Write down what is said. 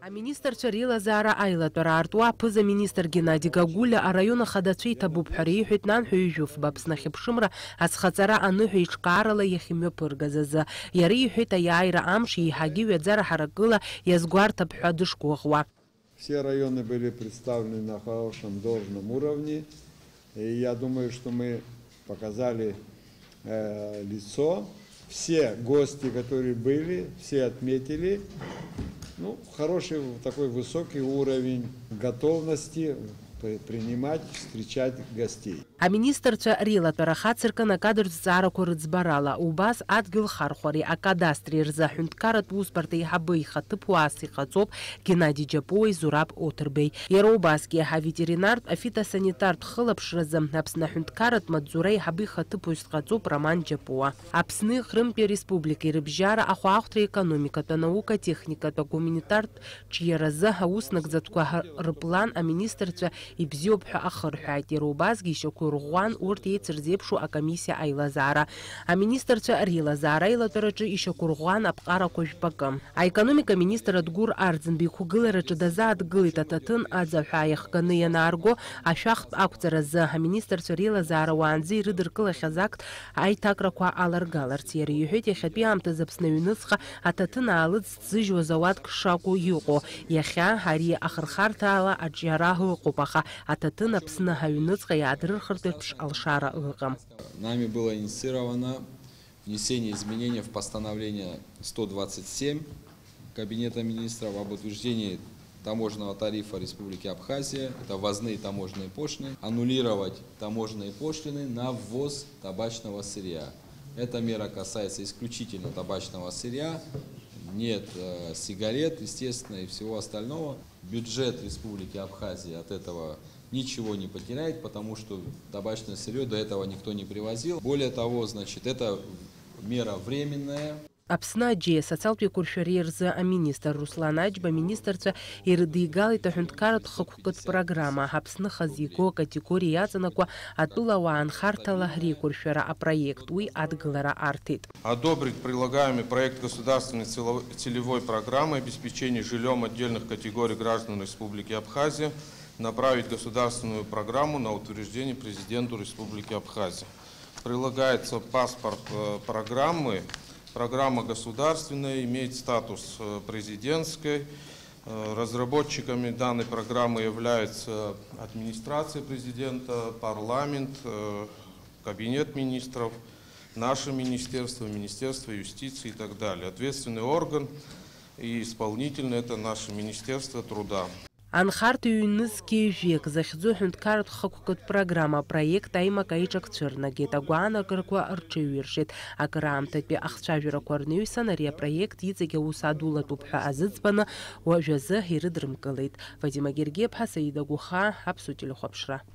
Аминистрцәа реилазаара аилатәара аартуа аԥыза-министр Геннади Гагулиа араион ахадацәа иҭабуп ҳәа реиҳәеит Нанҳәаҩ Жәыфба Аԥсны ахьыԥшымра ацхаҵара аныҳәа иҿкаарала иахьымҩаԥыргаз азы. Иара иҳәеит аиааира амш еиҳагьы ҩаӡара ҳаракыла иазгәарҭап ҳәа дышгәыӷуа. Все районы были представлены на хорошем должном уровне. И я думаю, что мы показали лицо. Все гости, которые были, все отметили. Ну, хороший такой высокий уровень готовности принимать, встречать гостей. Аминистрцәа реилатәара хацыркын акадртә зҵаарақәа рыӡбарала, убас адгьыл хархәареи акадастри рзы аҳәынҭқарратә усбарҭа еиҳабы ихаҭыԥуаас иҟаҵоуп Геннади Џьапуеи Зураб Оҭырбеи. Иара убасгьы аветеринартә афитосанитартә хылаԥшразы Аԥсны аҳәынҭқарратә маҵзура еиҳабы ихаҭыԥуаҩс дҟаҵоуп Роман Џьапуа. Аԥсны Хрымтәи Республикеи рыбжьара ахәаахәҭра економикатә, анаука техникатә, агуманитартә ҿиаразы аус-нагӡатәқәа рыплан аминистрцәа ибзиоуп ҳәа ахырҳәааит. Иара убасгьы ишьақәырӷәӷәан урҭ еицырзеиԥшу акомиссиа аилазаара. Аминистрцәа реилазаара аилатәараҿы ишьақәырӷәӷәан аԥҟарақәа жәпакы. Аекономика министр Адгәыр Арӡынба иқәгылараҿы дазааҭгылеит аҭаҭын аӡаҳәаа иахганы ианаарго ашәахтә ақәҵаразы аминистрцәа реилазаара уаанӡа ирыдыркылахьаз ақт аиҭакрақәа аларгаларц. Иара иҳәеит иахьатәи аамҭазы Аԥсны аҩныҵҟа аҭаҭын аалыҵӡыжьуаз ауатк шакәу иҟоу. Иахьа ари ахырхарҭаала аҿиара ыҟоуп, аха аҭаҭын Аԥсны аҩныҵҟа иаадырхыртә еиԥш алшара ыҟам. Нами было инициировано внесение изменений в постановление 127 Кабинета министров об утверждении таможенного тарифа Республики Абхазия, это ввозные таможенные пошлины, аннулировать таможенные пошлины на ввоз табачного сырья. Эта мера касается исключительно табачного сырья, нет сигарет, естественно, и всего остального. Бюджет Республики Абхазия от этого ничего не потеряет, потому что табачное сырье до этого никто не привозил. Более того, значит, это мера временная. Аԥсны аџьиа асоциалтә еиқәыршәареи рзы аминистр Руслан Аџьба аминистрцәа ирыдигалеит аҳәынҭқарратә хықәкытә программа Аԥсны хазы иго акатегориа иаҵанакуа атәылауаа анхарҭала реиқәыршәара апроект. Уи адгылара арҭеит. Одобрить предлагаемый проект государственной целевой программы обеспечения жильем отдельных категорий граждан Республики Абхазия, направить государственную программу на утверждение президенту Республики Абхазия. Прилагается паспорт программы. Программа государственная, имеет статус президентской. Разработчиками данной программы являются администрация президента, парламент, кабинет министров, наше министерство, Министерство юстиции и так далее. Ответственный орган и исполнительный – это наше Министерство труда. Анхарҭа ҩнызқьи жәеик захьӡу аҳәынҭқарратә хықәкытә программа апроект аимак аиҿакцәырнагеит, агәаанагарақәа рҽеиҩыршеит. Акыраамҭатәи ахцәажәарақәа рныҩсан ари апроект иҵегь аус адулатәуп ҳәа азыӡбаны уажәазы ирыдрымкылеит. Вадим Агергиев-ԥҳа, Саида Гәыхаа, Аԥсуа телехәаԥшра.